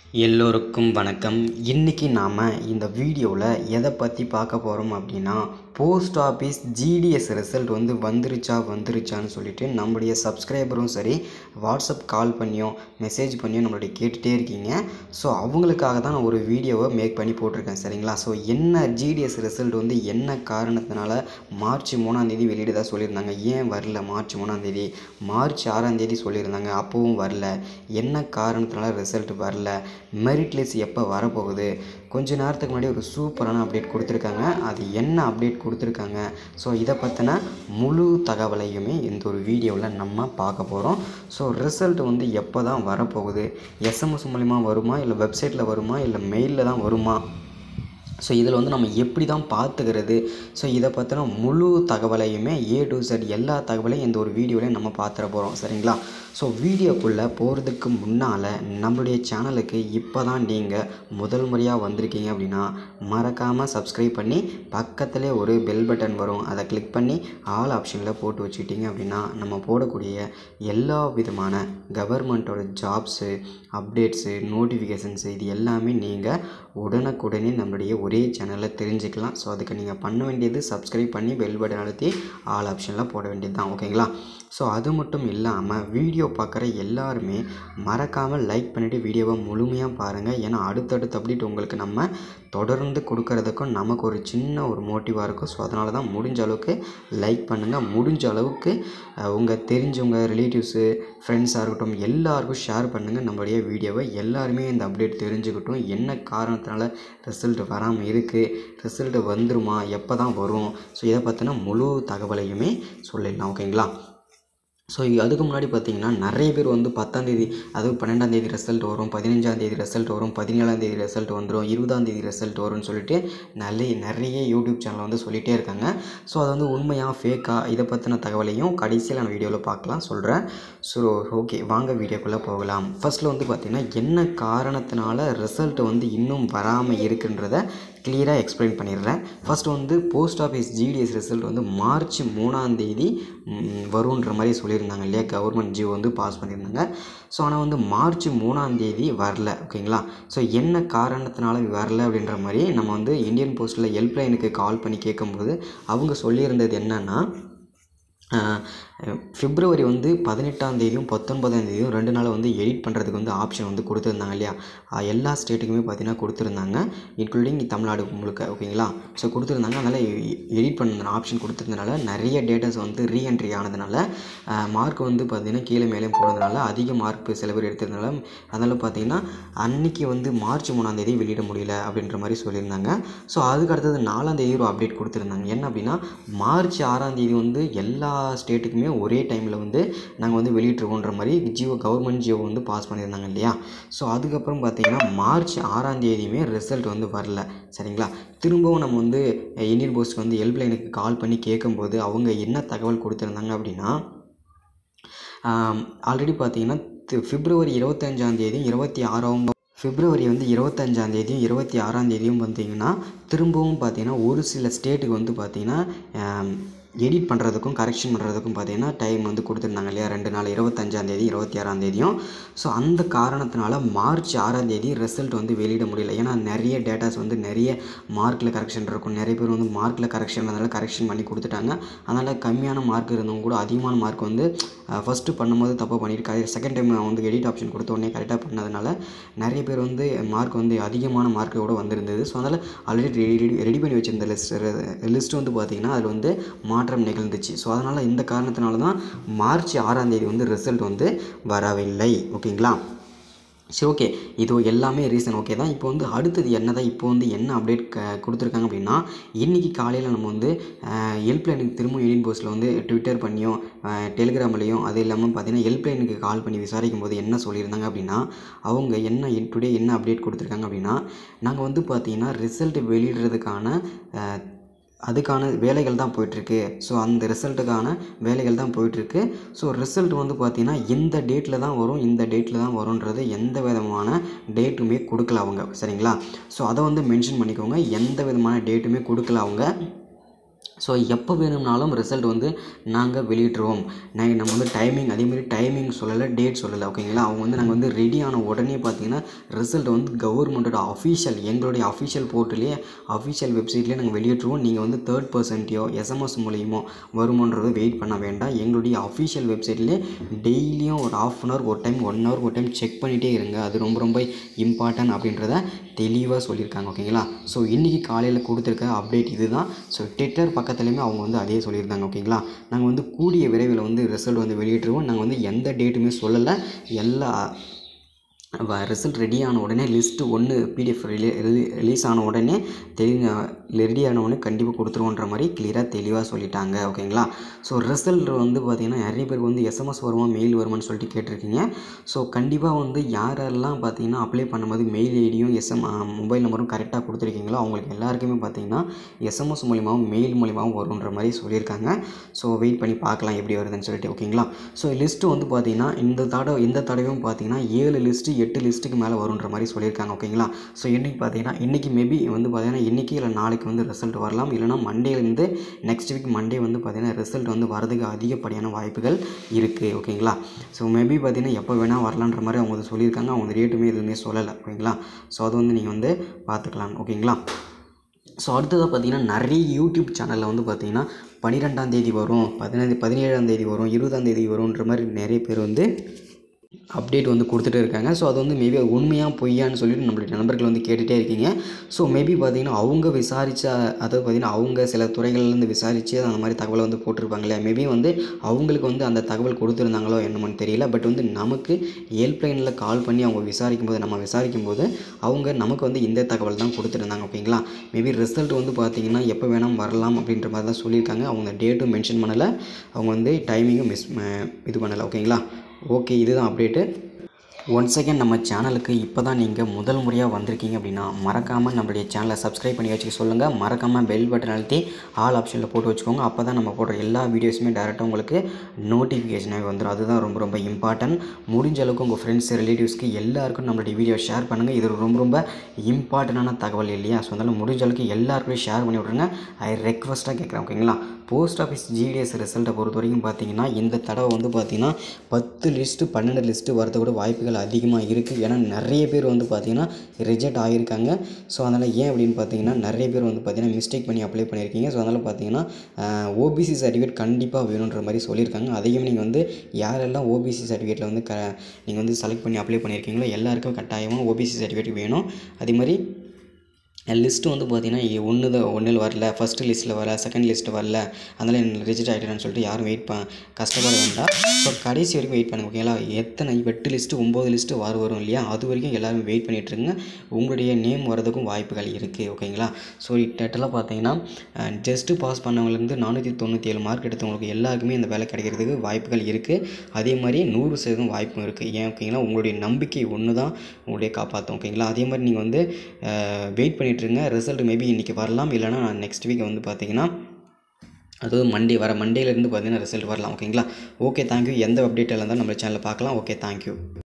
எல்லோருக்கும் வணக்கம். இன்றைக்கி நாம் இந்த வீடியோவில் எதை பற்றி பார்க்க போகிறோம் அப்படின்னா, போஸ்ட் ஆஃபீஸ் ஜிடிஎஸ் ரிசல்ட் வந்துருச்சான்னு சொல்லிட்டு நம்மளுடைய சப்ஸ்கிரைபரும் சரி, வாட்ஸ்அப் கால் பண்ணியோ மெசேஜ் பண்ணியோ நம்மளுடைய கேட்டுகிட்டே இருக்கீங்க. ஸோ அவங்களுக்காக தான் நான் ஒரு வீடியோவை மேக் பண்ணி போட்டிருக்கேன், சரிங்களா? ஸோ என்ன ஜிடிஎஸ் ரிசல்ட் என்ன காரணத்தினால மார்ச் 3ஆம் வெளியிடதாக சொல்லியிருந்தாங்க, ஏன் வரல? மார்ச் 3ஆம் மார்ச் 6ஆம் சொல்லியிருந்தாங்க, அப்போவும் வரல. என்ன காரணத்தினால ரிசல்ட் வரல? மெரிட் லிஸ்ட் எப்போ வரப்போகுது? கொஞ்ச நேரத்துக்கு முன்னாடி ஒரு சூப்பரான அப்டேட் கொடுத்துருக்காங்க. அது என்ன அப்டேட் கொடுத்துருக்காங்க? ஸோ இதை பற்றின முழு தகவலையுமே இந்த ஒரு வீடியோவில் நம்ம பார்க்க போகிறோம். ஸோ ரிசல்ட் எப்போ தான் வரப்போகுது? எஸ்எம்எஸ் மூலிமா வருமா, இல்லை வெப்சைட்டில் வருமா, இல்லை மெயிலில் தான் வருமா? ஸோ இதில் நம்ம எப்படி தான் பார்த்துக்கிறது? ஸோ இதை பற்றின முழு தகவலையுமே A to Z எல்லா தகவலையும் இந்த ஒரு வீடியோவில் நம்ம பார்த்துட போகிறோம், சரிங்களா? ஸோ வீடியோக்குள்ளே போகிறதுக்கு முன்னால் நம்மளுடைய சேனலுக்கு இப்போ தான் நீங்கள் முதல் முறையாக வந்திருக்கீங்க அப்படின்னா மறக்காமல் சப்ஸ்கிரைப் பண்ணி பக்கத்தில் ஒரு பெல் பட்டன் வரும், அதை கிளிக் பண்ணி ஆல் ஆப்ஷனில் போட்டு வச்சுக்கிட்டிங்க அப்படின்னா நம்ம போடக்கூடிய எல்லா விதமான கவர்மெண்ட்டோட ஜாப்ஸு, அப்டேட்ஸு, நோட்டிஃபிகேஷன்ஸு இது எல்லாமே நீங்கள் உடனுக்குடனே நம்மளுடைய ஒரே சேனலில் தெரிஞ்சுக்கலாம். ஸோ அதுக்கு நீங்கள் பண்ண வேண்டியது சப்ஸ்கிரைப் பண்ணி பெல் பட்டன் அழுத்தி ஆல் ஆப்ஷனில் போட வேண்டியது தான், ஓகேங்களா? ஸோ அது மட்டும் இல்லாமல் வீடியோ பார்க்குற எல்லாருமே மறக்காமல் லைக் பண்ணிவிட்டு வீடியோவை முழுமையாக பாருங்கள். ஏன்னா அடுத்தடுத்து அப்டேட் உங்களுக்கு நம்ம தொடர்ந்து கொடுக்கறதுக்கும் நமக்கு ஒரு சின்ன ஒரு மோட்டிவாக இருக்கும். ஸோ அதனால தான் முடிஞ்ச அளவுக்கு லைக் பண்ணுங்கள். முடிஞ்ச அளவுக்கு உங்கள் தெரிஞ்சவங்க, ரிலேட்டிவ்ஸு, ஃப்ரெண்ட்ஸாக இருக்கட்டும் எல்லாருக்கும் ஷேர் பண்ணுங்கள் நம்மளுடைய வீடியோவை. எல்லாருமே இந்த அப்டேட் தெரிஞ்சுக்கிட்டும். என்ன காரணத்தினால ரிசல்ட் வராமல் இருக்குது, ரிசல்ட் வந்துருமா, எப்போ தான் வரும்? ஸோ இதை பற்றின முழு தகவலையுமே சொல்லிடலாம், ஓகேங்களா? ஸோ அதுக்கு முன்னாடி பார்த்திங்கன்னா நிறைய பேர் 10ஆம் அதுவும் 12ஆம் ரிசல்ட் வரும், 15ஆம் ரிசல்ட் வரும், 17ஆம் ரிசல்ட் வந்துடும், 20ஆம் ரிசல்ட் வரும்னு சொல்லிட்டு நிறைய யூடியூப் சேனலில் சொல்லிகிட்டே இருக்காங்க. ஸோ அது உண்மையாக ஃபேக்காக இதை பற்றின தகவலையும் கடைசியில் நான் வீடியோவில் பார்க்கலாம், சொல்கிறேன். ஸோ ஓகே, வாங்க வீடியோக்குள்ளே போகலாம். ஃபஸ்ட்டில் பார்த்திங்கன்னா என்ன காரணத்தினால ரிசல்ட் இன்னும் வராமல் இருக்குன்றதை கிளியராக எக்ஸ்பிளைன் பண்ணிடுறேன். First post office GDS result March 3ஆம் வரும்ன்ற மாதிரி சொல்லியிருந்தாங்க இல்லையா? கவர்மெண்ட் ஜியோ பாஸ் பண்ணியிருந்தாங்க. ஸோ ஆனால் மார்ச் 3ஆம் வரல, ஓகேங்களா? ஸோ என்ன காரணத்தினால வரல அப்படின்ற மாதிரி நம்ம இந்தியன் போஸ்ட்டில் ஹெல்ப்லைனுக்கு கால் பண்ணி கேட்கும்போது அவங்க சொல்லியிருந்தது என்னென்னா, பிப்ரவரி 18ஆம் 19ஆம் 2 நாள் எடிட் பண்ணுறதுக்கு ஆப்ஷன் கொடுத்துருந்தாங்க இல்லையா? எல்லா ஸ்டேட்டுக்குமே பார்த்திங்கன்னா கொடுத்துருந்தாங்க, இன்க்ளூடிங் தமிழ்நாடு முழுக்க, ஓகேங்களா? ஸோ கொடுத்துருந்தாங்க. அதனால் எடிட் பண்ண ஆப்ஷன் கொடுத்துருந்தனால நிறைய டேட்டாஸ் ரீஎன்ட்ரி ஆனதுனால மார்க் பார்த்திங்கன்னா கீழே மேலே போனதுனால அதிக மார்க் சில பேர் எடுத்ததுனால அதனால் பார்த்திங்கன்னா அன்றைக்கி மார்ச் 3ஆம் வெளியிட முடியல அப்படின்ற மாதிரி சொல்லியிருந்தாங்க. ஸோ அதுக்கு அடுத்தது 4ஆம் ஒரு அப்டேட் கொடுத்துருந்தாங்க. என்ன அப்படின்னா, மார்ச் 6ஆம் எல்லா ஸ்டேட்டுக்குமே ஒரே டைமில் நாங்கள் வெளியிட்ருக்கோன்ற மாதிரி கவர்மெண்ட் ஜியோ பாஸ் பண்ணியிருந்தாங்க இல்லையா? ஸோ அதுக்கப்புறம் பார்த்திங்கன்னா மார்ச் 6ஆம் ரிசல்ட் வரல, சரிங்களா? திரும்பவும் நம்ம இந்தியன் போஸ்ட்டுக்கு ஹெல்ப்லைனுக்கு கால் பண்ணி கேட்கும்போது அவங்க என்ன தகவல் கொடுத்துருந்தாங்க அப்படின்னா, ஆல்ரெடி பார்த்திங்கன்னா பிப்ரவரி 25ஆம் 26ஆம் பிப்ரவரி 25ஆம் 26ஆம் பார்த்திங்கன்னா திரும்பவும் பார்த்திங்கன்னா ஒரு சில ஸ்டேட்டுக்கு பார்த்திங்கன்னா எடிட் பண்ணுறதுக்கும் கரெக்ஷன் பண்ணுறதுக்கும் பார்த்திங்கன்னா டைம் கொடுத்துருந்தாங்க இல்லையா? 2 நாள், 25ஆம் 26ஆம். ஸோ அந்த காரணத்தினால மார்ச் 6ஆம் ரிசல்ட் வெளியிட முடியல. ஏன்னா நிறைய டேட்டாஸ் நிறைய மார்க்கில் கரெக்ஷன் இருக்கும். நிறைய பேர் மார்க்கில் கரெக்ஷன் அதனால் கரெக்ஷன் பண்ணி கொடுத்துட்டாங்க. அதனால் கம்மியான மார்க் இருந்தவங்க கூட அதிகமான மார்க் ஃபஸ்ட்டு பண்ணும்போது தப்பாக பண்ணியிருக்காரு. செகண்ட் டைம் எடிட் ஆப்ஷன் கொடுத்த உடனே கரெக்டாக பண்ணதுனால நிறைய பேர் மார்க் அதிகமான மார்க்கோடு வந்திருந்தது. ஸோ அதனால் ஆல்ரெடி ரெடி பண்ணி வச்சுருந்த லிஸ்ட் பார்த்திங்கன்னா அதில் மாற்றம் நிகழ்ந்துச்சு. ஸோ அதனால் இந்த காரணத்தினால தான் மார்ச் 6ஆம் ரிசல்ட் வரவில்லை, ஓகேங்களா? சரி, ஓகே, இது எல்லாமே ரீசன் ஓகே தான். இப்போ அடுத்தது என்ன தான் இப்போ என்ன அப்டேட் கொடுத்துருக்காங்க அப்படின்னா, இன்றைக்கி காலையில் நம்ம ஹெல்ப்லைனுக்கு திரும்ப இந்தியன் போஸ்ட்டில் ட்விட்டர் பண்ணியும் டெலிகிராம்லேயும் அது இல்லாமல் பார்த்திங்கன்னா ஹெல்ப்லைனுக்கு கால் பண்ணி விசாரிக்கும் போது என்ன சொல்லியிருந்தாங்க அப்படின்னா, அவங்க டுடே என்ன அப்டேட் கொடுத்துருக்காங்க அப்படின்னா, நாங்கள் பார்த்திங்கன்னா ரிசல்ட் வெளியிடுறதுக்கான அதுக்கான வேலைகள் தான் போயிட்டுருக்கு. ஸோ அந்த ரிசல்ட்டுக்கான வேலைகள் தான் போயிட்டுருக்கு. ஸோ ரிசல்ட் பார்த்திங்கன்னா இந்த டேட்டில் தான் வரும், இந்த டேட்டில் தான் வரும்ன்றது எந்த விதமான டேட்டுமே கொடுக்கல அவங்க, சரிங்களா? ஸோ அதை மென்ஷன் பண்ணிக்கோங்க. எந்த விதமான டேட்டுமே கொடுக்கல அவங்க. ஸோ எப்போ வேணும்னாலும் ரிசல்ட் வந்து நாங்கள் வெளியிட்டுருவோம். நம்ம வந்து டைமிங் அதேமாதிரி டைமிங் சொல்லலை, டேட் சொல்லலை. ஓகேங்களா? அவங்க வந்து நாங்கள் வந்து ரெடி ஆன உடனே பார்த்தீங்கன்னா ரிசல்ட் வந்து கவர்மெண்ட்டோட எங்களுடைய அஃபிஷியல் போர்ட்டலே அஃபிஷியல் வெப்சைட்லேயே நாங்கள் வெளியிட்டுருவோம். நீங்கள் வந்து தேர்ட் பர்சன்ட்டையோ எஸ்எம்எஸ் மூலியமோ வருமானதை வெயிட் பண்ண வேண்டாம். எங்களுடைய அஃபிஷியல் வெப்சைட்லேயே டெய்லியும் ஒரு ½ அன் ஹவர் ஒரு டைம் 1 ஹவர் ஒரு டைம் செக் பண்ணிகிட்டே இருங்க. அது ரொம்ப ரொம்ப இம்பார்ட்டன்ட் அப்படின்றத தெளிவாக சொல்லியிருக்காங்க. ஓகேங்களா? ஸோ இன்றைக்கி காலையில் கொடுத்துருக்க அப்டேட் இது தான். ஸோ ட்விட்டர் பக்கத்துலேயுமே அவங்க வந்து அதே சொல்லியிருந்தாங்க. ஓகேங்களா? நாங்கள் வந்து கூடிய விரைவில் வந்து ரிசல்ட் வந்து வெளியிட்டுருவோம். நாங்கள் வந்து எந்த டேட்டுமே சொல்லலை. எல்லா ரிசல்ட் ரெடி ஆன உடனே லிஸ்ட்டு 1 பிடிஎஃப் ரிலீஸ் ஆன உடனே ரெடி ஆன உடனே கண்டிப்பாக கொடுத்துருவோன்ற மாதிரி தெளிவாக சொல்லிட்டாங்க. ஓகேங்களா? ஸோ ரிசல்ட் வந்து பார்த்திங்கன்னா நிறைய பேருக்கு வந்து எஸ்எம்எஸ் வருமா மெயில் வருமானு சொல்லிட்டு கேட்டிருக்கீங்க. ஸோ கண்டிப்பாக வந்து யாரெல்லாம் பார்த்திங்கன்னா அப்ளை பண்ணும்போது மெயில் ஐடியும் மொபைல் நம்பரும் கரெக்டாக கொடுத்துருக்கீங்களோ அவங்களுக்கு எல்லாருக்குமே பார்த்திங்கன்னா எஸ்எம்எஸ் மூலிமாவும் மெயில் மூலிமாவும் வருன்ற மாதிரி சொல்லியிருக்காங்க. ஸோ வெயிட் பண்ணி பார்க்கலாம் எப்படி வருதுன்னு சொல்லிட்டு. ஓகேங்களா? ஸோ லிஸ்ட்டு வந்து பார்த்திங்கன்னா இந்த தடவையும் பார்த்திங்கன்னா 7 லிஸ்ட்டு 8 லிஸ்ட்டுக்கு மேலே வருன்ற மாதிரி சொல்லியிருக்காங்க. ஓகேங்களா? ஸோ இன்றைக்கி மேபி வந்து பார்த்திங்கன்னா இன்றைக்கி இல்லை நாளைக்கு வந்து ரிசல்ட் வரலாம். இல்லைனா மண்டேலேருந்து நெக்ஸ்ட் வீக் மண்டே வந்து பார்த்திங்கன்னா ரிசல்ட் வந்து வரதுக்கு அதிகப்படியான வாய்ப்புகள் இருக்குது. ஓகேங்களா? ஸோ மேபி பார்த்திங்கன்னா எப்போ வேணால் வரலான்ற மாதிரி அவங்க வந்து சொல்லியிருக்காங்க. அவங்க டேட்டுமே எதுவுமே சொல்லலை. ஓகேங்களா? ஸோ அது வந்து நீங்கள் வந்து பார்த்துக்கலாம். ஓகேங்களா? ஸோ அடுத்ததாக பார்த்திங்கன்னா நிறைய யூடியூப் சேனலில் வந்து பார்த்திங்கன்னா 12ஆம் தேதி வரும், 17ஆம் தேதி வரும், 20ஆம் தேதி வரும்ன்ற மாதிரி நிறைய பேர் வந்து அப்டேட் வந்து கொடுத்துட்டே இருக்காங்க. ஸோ அது வந்து மேபி உண்மையாக பொய்யான்னு சொல்லிட்டு நம்மளுடைய நண்பர்கள் வந்து கேட்டுகிட்டே இருக்கீங்க. ஸோ மேபி பார்த்திங்கன்னா அவங்க அதாவது பார்த்திங்கன்னா அவங்க சில துறைகள்லேருந்து விசாரித்து அந்த மாதிரி தகவலை வந்து போட்டிருப்பாங்க இல்லையா? மேபி வந்து அவங்களுக்கு வந்து அந்த தகவல் கொடுத்துருந்தாங்களோ என்னமோன்னு தெரியல. பட் வந்து நமக்கு ஹெல்ப்லைனில் கால் பண்ணி அவங்க விசாரிக்கும் போது அவங்க நமக்கு வந்து இந்த தகவல் தான் கொடுத்துருந்தாங்க. ஓகேங்களா? மேபி ரிசல்ட் வந்து பார்த்திங்கன்னா எப்போ வேணால் வரலாம் அப்படின்ற மாதிரி தான் சொல்லியிருக்காங்க. அவங்க டேட்டும் மென்ஷன் பண்ணலை, அவங்க வந்து டைமிங்கும் இது பண்ணலை. ஓகேங்களா? ஓகே, இதுதான் அப்டேட்டு. ஒன்ஸ் அகேன் நம்ம சேனலுக்கு இப்போ தான் நீங்கள் முதல் முறையாக வந்திருக்கீங்க அப்படின்னா மறக்காமல் நம்மளுடைய சேனலை சப்ஸ்கிரைப் பண்ணி வச்சுக்க சொல்லுங்கள். மறக்காமல் பெல் பட்டன் அழுத்தி ஆல் ஆப்ஷனில் போட்டு வச்சுக்கோங்க. அப்போ தான் நம்ம போடுற எல்லா வீடியோஸுமே டேரெக்டாக உங்களுக்கு நோட்டிஃபிகேஷனாக வந்துடும். அதுதான் ரொம்ப ரொம்ப இம்பார்ட்டன்ட். முடிஞ்ச அளவுக்கு உங்கள் ஃப்ரெண்ட்ஸ் ரிலேட்டிவ்ஸ்க்கு எல்லாருக்கும் நம்மளுடைய வீடியோ ஷேர் பண்ணுங்கள். இது ரொம்ப ரொம்ப இம்பார்ட்டண்டான தகவல் இல்லையா? ஸோ அதனால் முடிஞ்ச அளவுக்கு எல்லாருக்குமே ஷேர் பண்ணி விட்ருங்க. ரெக்வஸ்ட்டாக கேட்குறேன். ஓகேங்களா? போஸ்ட் ஆஃபீஸ் ஜிடிஎஸ் ரிசல்ட்டை பொறுத்த வரைக்கும் பார்த்தீங்கன்னா இந்த தடவை வந்து பார்த்திங்கன்னா 10 லிஸ்ட்டு 12 லிஸ்ட்டு வரதுக்கூட வாய்ப்புகள் அதிகமாக இருக்குது. ஏன்னா நிறைய பேர் வந்து பார்த்திங்கன்னா ரிஜெக்ட் ஆகியிருக்காங்க. ஸோ அதனால் ஏன் அப்படின்னு பார்த்தீங்கன்னா நிறைய பேர் வந்து பார்த்திங்கன்னா மிஸ்டேக் பண்ணி அப்ளை பண்ணியிருக்கீங்க. ஸோ அதனால் பார்த்தீங்கன்னா ஓபிசி சர்டிஃபிகேட் கண்டிப்பாக வேணுன்ற மாதிரி சொல்லியிருக்காங்க. அதையும் நீங்கள் வந்து யாரெல்லாம் ஓபிசி சர்டிஃபிகேட்டில் வந்து நீங்கள் வந்து செலக்ட் பண்ணி அப்ளை பண்ணியிருக்கீங்களோ எல்லாருக்கும் கட்டாயமாக ஓபிசி சர்டிஃபிகேட் வேணும். அதே மாதிரி லிஸ்ட்டு வந்து பார்த்திங்கன்னா ஒன்றில் வரல, ஃபஸ்ட்டு லிஸ்ட்டில் வரல, செகண்ட் லிஸ்ட்டு வரல, அதனால் எனக்கு ரிஜெக்ட் ஆகிட்டேன்னு சொல்லிட்டு யாரும் கஷ்டப்பட வேண்டாம். ஸோ கடைசி வரைக்கும் வெயிட் பண்ணுங்க. ஓகேங்களா? 8 லிஸ்ட்டு 9 லிஸ்ட்டு வரும் இல்லையா? அது வரைக்கும் எல்லோரும் வெயிட் பண்ணிகிட்ருங்க. உங்களுடைய நேம் வரதுக்கும் வாய்ப்புகள் இருக்குது. ஓகேங்களா? ஸோ டோட்டலாக பார்த்தீங்கன்னா ஜஸ்ட்டு பாஸ் பண்ணவங்களுக்கு 497 மார்க் எடுத்தவங்களுக்கு எல்லாருக்குமே இந்த வேலை கிடைக்கிறதுக்கு வாய்ப்புகள் இருக்குது. அதே மாதிரி 100% வாய்ப்பும் இருக்குது. ஏன் ஓகேங்களா? உங்களுடைய நம்பிக்கை ஒன்று தான் உங்களுடைய காப்பாற்றும். ஓகேங்களா? அதே மாதிரி நீங்கள் வந்து வெயிட் பண்ணிட்டுருங்க. ரிசல்ட் மேபி இன்றைக்கி வரலாம், இல்லைனா நெக்ஸ்ட் வீக் வந்து பார்த்திங்கன்னா அதாவது மண்டேலேருந்து பார்த்திங்கன்னா ரிசல்ட் வரலாம். ஓகேங்களா? Okay, thank you. எந்த அப்டேட் இருந்தாலும் நம்ம சேனலில் பார்க்கலாம். Okay, thank you.